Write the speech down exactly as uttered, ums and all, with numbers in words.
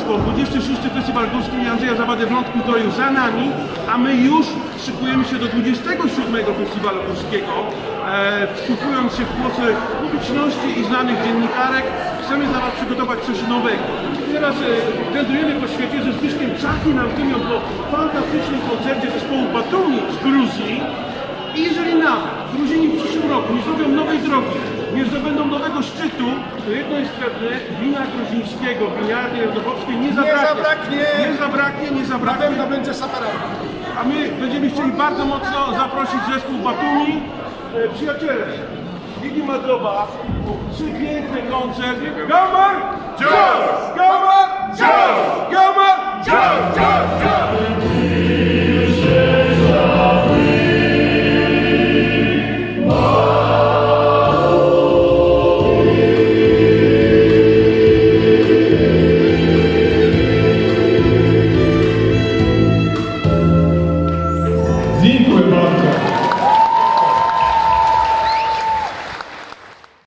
Górsko, dwudziesty szósty Festiwal Górski i Andrzeja Zawady w Lądku Zdroju za nami, a my już szykujemy się do dwudziestego siódmego Festiwalu Górskiego, e, wsłuchując się w głosy publiczności i znanych dziennikarek. Chcemy dla Was przygotować coś nowego. Teraz e, wędrujemy po świecie ze Zbyszkiem Czachim-Antymią po fantastycznym koncercie zespołu Batumi z Gruzji. I jeżeli nawet Gruzini w przyszłym roku nie zrobią nowej drogi, nie zdobędą nowego szczytu, to jedno jest pewne, wina gruzińskiego, winiarni narodowskiej nie zabraknie. Nie zabraknie, nie zabraknie, nie zabraknie. To będzie saperem. A my będziemy chcieli bardzo mocno zaprosić zespół Batumi. E, przyjaciele, Ligi Madrowa, trzy piękne koncert. Gamar! Jazz! Gamar! Jazz! Gamar! Jazz! Jazz! Jazz! Zinco.